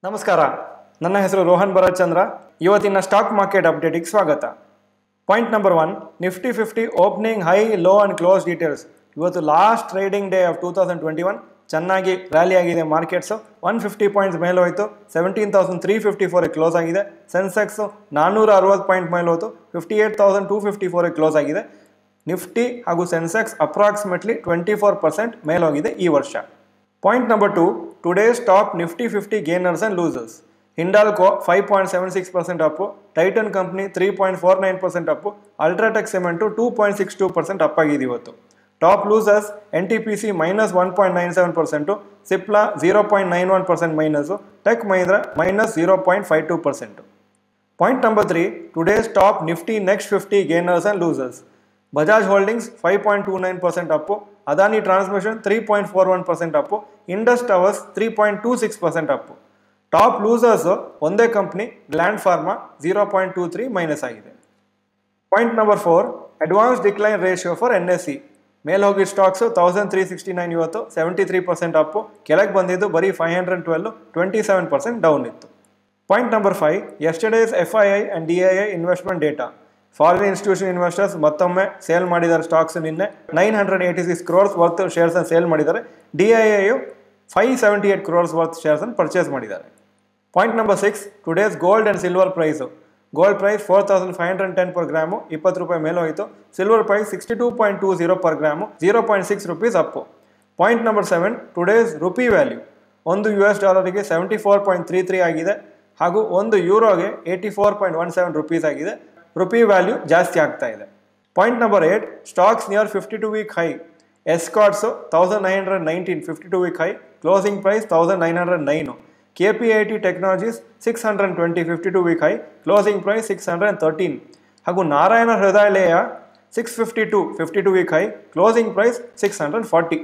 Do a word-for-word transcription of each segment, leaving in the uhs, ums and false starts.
ನಮಸ್ಕಾರ, ನನ್ನ ಹೆಸರು ರೋಹನ್ ಭರತ್ ಚಂದ್ರ. ಇವತ್ತಿನ ಸ್ಟಾಕ್ ಮಾರ್ಕೆಟ್ ಅಪ್ಡೇಟಿಗೆ ಸ್ವಾಗತ. Point number one, Nifty fifty opening high, low and close details. ಇವತ್ತು last trading day of two thousand twenty one ಚೆನ್ನಾಗಿ ರ್ಯಾಲಿ ಆಗಿದೆ. ಮಾರ್ಕೆಟ್ಸು ಒನ್ ಫಿಫ್ಟಿ ಪಾಯಿಂಟ್ಸ್ ಮೇಲೆ ಹೋಯಿತು. ಸೆವೆಂಟೀನ್ ತೌಸಂಡ್ ತ್ರೀ ಫಿಫ್ಟಿ ಫೋರಿಗೆ ಕ್ಲೋಸ್ ಆಗಿದೆ. Sensex ನಾನ್ನೂರ ಅರವತ್ತು ಪಾಯಿಂಟ್ ಮೇಲೆ ಹೋಯ್ತು. Fifty eight thousand two fifty ಫೋರಿಗೆ ಕ್ಲೋಸ್ ಆಗಿದೆ. ನಿಫ್ಟಿ ಹಾಗೂ Sensex approximately twenty four percent ಮೇಲೋಗಿದೆ ಈ ವರ್ಷ. Point number two, today's top Nifty fifty gainers and losers. Hindalco five point seven six percent up, Titan Company three point four nine percent up, Ultratech Cement two point six two percent up agidi ivattu. Top losers N T P C minus one point nine seven percent, Cipla zero point nine one percent minus, Tech Mahindra minus zero point five two percent. Point number three, today's top Nifty next fifty gainers and losers. Bajaj Holdings five point two nine percent up, Adani Transmission three point four one percent up, Indus Towers three point two six percent up. Top losers ಒಂದೇ company Gland Pharma zero point two three minus ಆಗಿದೆ. Point number four, advance decline ratio for N S C. ಮೇಲೆ ಹೋಗಿ stocks thousand three sixty nine ಇವತ್ತು seventy three percent up, ಕೆಳಗೆ ಬಂದಿದ್ದು ಬರೀ five hundred twelve twenty seven percent down ಇತ್ತು. Point number five, yesterday's F I I and D I I investment data. Foreign institution investors ಮತ್ತೊಮ್ಮೆ sale ಮಾಡಿದ್ದಾರೆ stocks. ನಿನ್ನೆ nine hundred eighty six crores worth shares sale ಮಾಡಿದ್ದಾರೆ. D I I five seventy eight crores worth shares ಅನ್ನು purchase ಮಾಡಿದ್ದಾರೆ. Point number six, today's gold and silver price. Gold price four thousand five hundred ten per gram, ಇಪ್ಪತ್ತು ರೂಪಾಯಿ ಮೇಲೆ ಹೋಯಿತು. Silver price sixty two point two zero per gram, zero point six rupees up. Point number seven, today's rupee value. ಒಂದು U S ಡಾಲರಿಗೆ seventy four point three three ಆಗಿದೆ ಹಾಗೂ ಒಂದು ಯೂರೋಗೆ eighty four point one seven rupees ಆಗಿದೆ. Rupee value ಜಾಸ್ತಿ ಆಗ್ತಾ ಇದೆ. Point number eight, stocks near fifty two week high. Escorts thousand nine hundred nineteen fifty two week high, closing price thousand nine hundred nine. K P I T technologies six hundred twenty fifty two week high, closing price six hundred thirteen. ಹಾಗೂ Narayana Hrudayalaya six fifty two fifty two week high, closing price six hundred forty.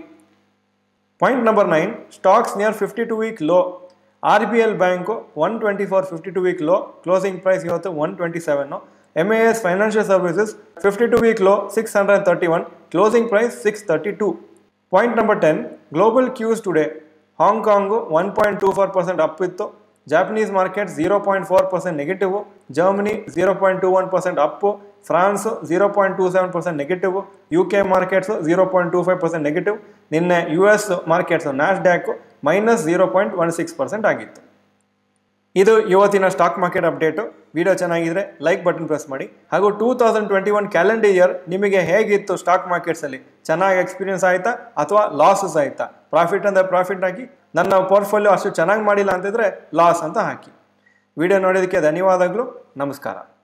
Point number nine, stocks near fifty two week low. R B L bank one twenty four fifty two week low, closing price ಇವತ್ತು one twenty seven. M A S financial services fifty two week low six hundred thirty one, closing price six thirty two. Point number ten, global cues today. Hong Kong one point two four percent up ಇತ್ತು. Japanese market zero point four percent negative. Germany zero point two one percent up. France zero point two seven percent negative. U K markets zero point two five percent negative. ನಿನ್ನೆ U S markets Nasdaq minus zero point one six percent ಆಗಿತ್ತು. ಇದು ಇವತ್ತಿನ stock market update. Video ಚೆನ್ನಾಗಿದ್ರೆ like button press ಮಾಡಿ. ಹಾಗೂ two thousand twenty one calendar year ನಿಮಗೆ ಹೇಗಿತ್ತು stock ಮಾರ್ಕೆಟ್ಸಲ್ಲಿ? ಚೆನ್ನಾಗಿ ಎಕ್ಸ್ಪೀರಿಯನ್ಸ್ ಆಯಿತಾ ಅಥವಾ ಲಾಸಸ್ ಆಯಿತಾ? ಪ್ರಾಫಿಟ್ ಅಂದರೆ ಪ್ರಾಫಿಟ್ ಹಾಕಿ, ನನ್ನ ಪೋರ್ಟ್ಫೋಲಿಯೋ ಅಷ್ಟು ಚೆನ್ನಾಗಿ ಮಾಡಿಲ್ಲ ಅಂತಿದ್ರೆ ಲಾಸ್ ಅಂತ ಹಾಕಿ. ವಿಡಿಯೋ ನೋಡೋದಕ್ಕೆ ಧನ್ಯವಾದಗಳು. ನಮಸ್ಕಾರ.